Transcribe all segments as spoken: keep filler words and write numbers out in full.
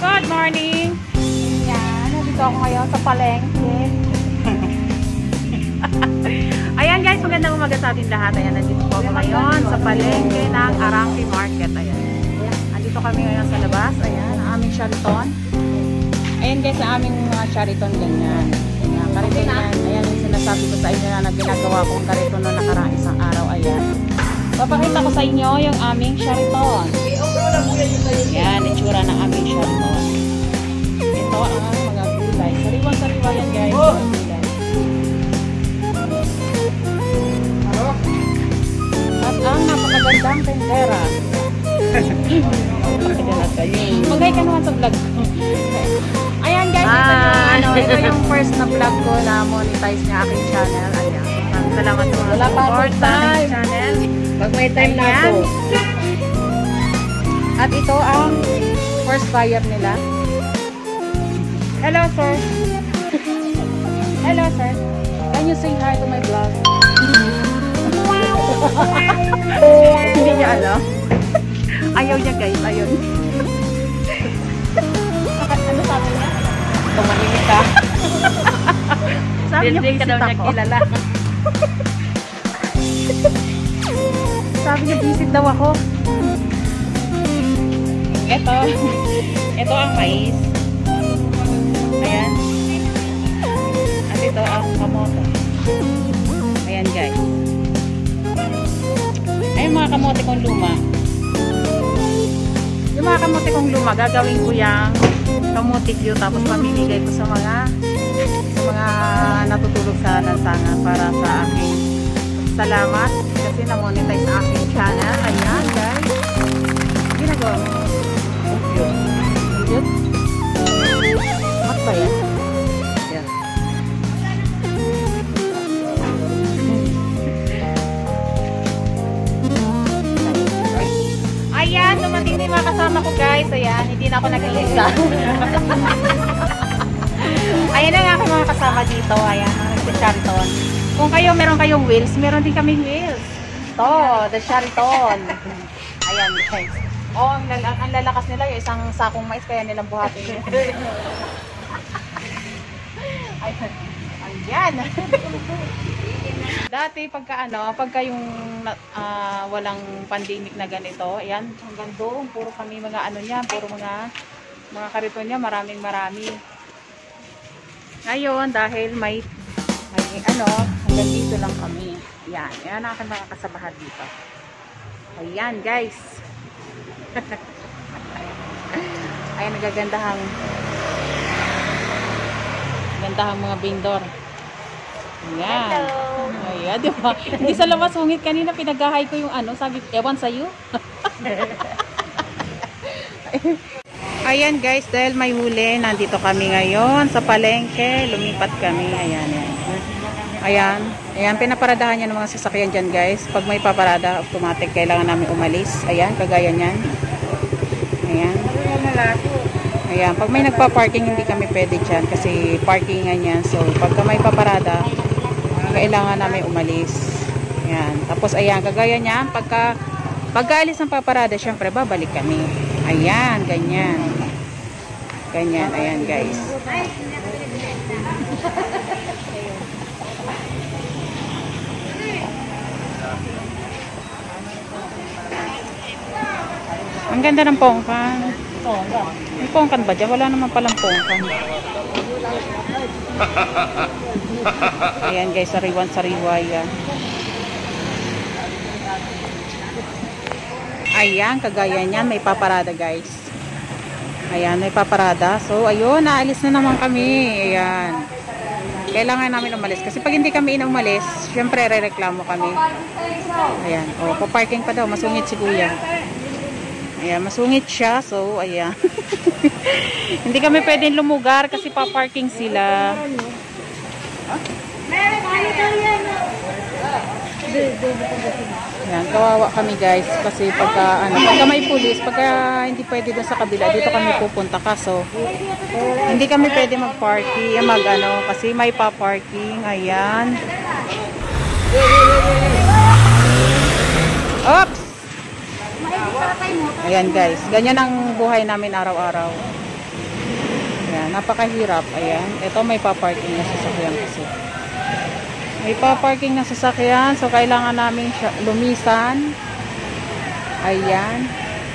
Good morning! Ayan, nandito ako ngayon sa palengke. Ayan guys, magandang umaga sa ating lahat. Ayan, nandito po ako ngayon sa palengke ng Arangke Market. Ayan, nandito kami ngayon sa labas. Ayan, ang aming Shariton. Ayan guys, ang aming mga Shariton ganyan. Ayan, kariton yan. Ayan yung sinasabi ko sa inyo na ginagawa kong kariton noong nakaraang isang araw. Ayan. Papakita ko sa inyo yung aming Shariton. Ayan, itsura ng aming Shariton. Ito ang mga gulay. Sariwang-sariwa yan guys. Oh. At ang napakagandang tendera. Magay ka naman sa vlog. Ayan guys, ito, ah, yung, ano, ito yung first na vlog ko na monetize niya aking channel. Ayan. Salamat sa mga support sa aking channel. Pag may time na ako. At ito ang first buyer nila. Hello sir. Hello sir. Can you say hi to my vlog? Hindi niya alam. Ayaw niya guys. Ayaw niya. Ano sabi niya? Tumahimik ka. Sabi niya Hindi ka daw niya kilala. Sabi niya visit daw ako. Ito. Ito ang mais. Ayan. At ito ang kamote. Ayan guys. Ay mga kamote kong luma. Yung mga kamote kong luma, gagawin ko yung kamote view tapos pamimigay ko sa mga sa mga natutulog sa lansangan para sa aking salamat kasi na-monetize sa aking channel. Ayan guys. Ginagawa mo. Compute. Mat ba yan? Yan. Ayan, dumating din mga kasama ko guys. Ayan, hindi na ako nag-iisa. Ayan na nga aking mga kasama dito. Ayan, ang Shariton. Kung kayo, meron kayong wheels, meron din kaming wheels. Ito, the Shariton. Ayan guys. Oh, ang, lala ang lalakas nila yung isang sakong mais kaya nilang buhatin. Ayan. Ayan. Dati pagka ano, pagka yung uh, walang pandemic na ganito, ayan, hanggang doon, puro kami mga ano niya, puro mga mga kariton niya, maraming marami. Ngayon, dahil may, may ano, hanggang dito lang kami. Ayan, ayan ang aking mga kasabahan dito. Ayan, guys. Ayan, nagagandahang gandahang mga vendor. Ayan. Ayan, di ba? Hindi sa labas hungit kanina, pinagahay ko yung ano, sabi, ewan sa'yo. Ayan guys, dahil may huli, nandito kami ngayon sa palengke, lumipat kami. Ayan, ayan. Ayan, ayan, pinaparadahan niya ng mga sasakyan dyan guys. Pag may paparada, automatic, kailangan namin umalis. Ayan, kagaya niyan. Ayan. Ayan, pag may nagpa-parking, hindi kami pwede dyan kasi parkingan yan. So, pagka may paparada, kailangan namin umalis. Ayan, tapos ayan, kagaya niyan, pagka pagkaalis ng paparada, syempre, babalik kami. Ayan, ganyan. Ganyan, ayan guys. Ang ganda ng pongkan. May pongkan ba dyan? Wala naman palang pongkan. Ayan guys, sariwan-sariwa yan. Ayan, kagaya niyan, may paparada guys. Ayan, may paparada. So, ayun, naalis na naman kami. Ayan. Kailangan namin umalis. Kasi pag hindi kami inumalis, syempre, re-reklamo kami. Ayan. O, paparking pa daw. Masungit si kuya. Ayan, masungit siya. So, ayan. Hindi kami pwedeng lumugar kasi paparking sila. Ayan, kawawa kami guys. Kasi pagka, ano, pagka may pulis, pagka hindi pwede doon sa kabila, dito kami pupunta. Kaso, hindi kami pwede mag-parking, mag, ano, kasi may paparking. Ayan. Oops! Ayan guys, ganyan ang buhay namin araw-araw. napakahirap. Ayan. Ito may pa-parking na sasakyan kasi. May pa-parking na sasakyan. So, kailangan namin siya lumisan. Ayan.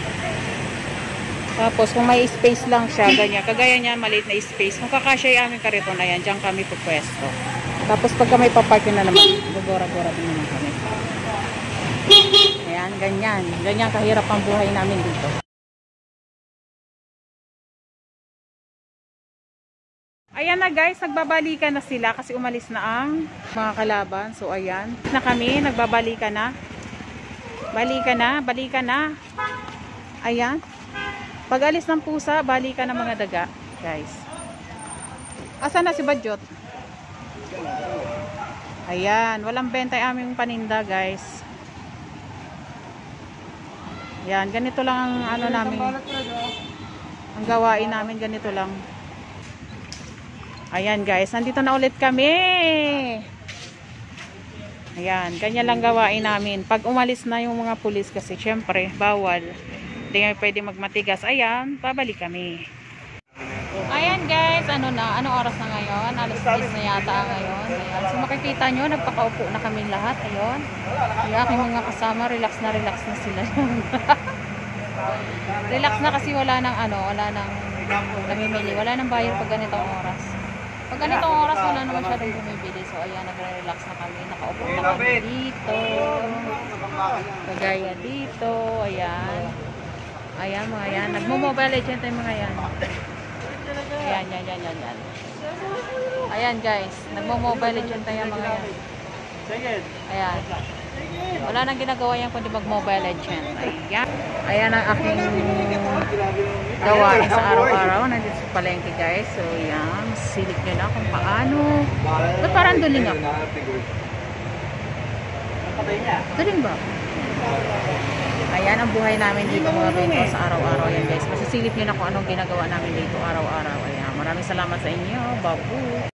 Tapos, kung may space lang siya, ganyan. Kagaya niya, maliit na space. Kung kakasya yung aming kariton na yan, dyan kami pupwesto. Tapos, pagka may pa-parking na naman, gagora-gora din naman kami. Ayan, ganyan. Ganyan kahirap ang buhay namin dito. Ayan na guys, nagbabalikan na sila kasi umalis na ang mga kalaban. So ayan, na kami, nagbabalikan na. Balikan na, balikan na. Ayan. Pag alis ng pusa, balikan ng mga daga, guys. Asan na si Badyot? Ayan, walang benta yung aming paninda, guys. Ayan, ganito lang ang ano namin. Ang gawain namin, ganito lang. Ayan guys, nandito na ulit kami. Ayan, ganyan lang gawain namin. Pag umalis na yung mga pulis kasi syempre, bawal. Hindi kami pwede magmatigas. Ayan, babalik kami. Ayan guys, ano na, anong oras na ngayon? alas diyes na yata ngayon. Ayan, so makikita nyo, nagpakaupo na kami lahat. Ayun, yung aking mga kasama, relax na relax na sila. Relax na kasi wala nang ano, wala nang namimili. Wala nang buyer pag ganitong oras. Pag ganitong oras, wala naman siya rin bumibili. So, ayan, nagre-relax na kami. Nakaupo na kami dito. Kagaya dito. Ayan. Ayan, mga yan. Nagmo-mobile legend tayo mga yan. Ayan, yan, yan, yan, yan. Ayan, guys. Nagmo-mobile legend tayo mga yan. Ayan. Wala nang ginagawa yan kundi mag-mobile legend. Ayan. Ayan ang aking gawain sa araw-araw. Nandito sa palengke guys. So yan. Silip nyo na kung paano. Ba't parang duling ako? Duling ba? Ayan ang buhay namin dito mga bento sa araw-araw yan guys. Masisilip nyo na kung anong ginagawa namin dito araw-araw. Ayan. Maraming salamat sa inyo. Babu.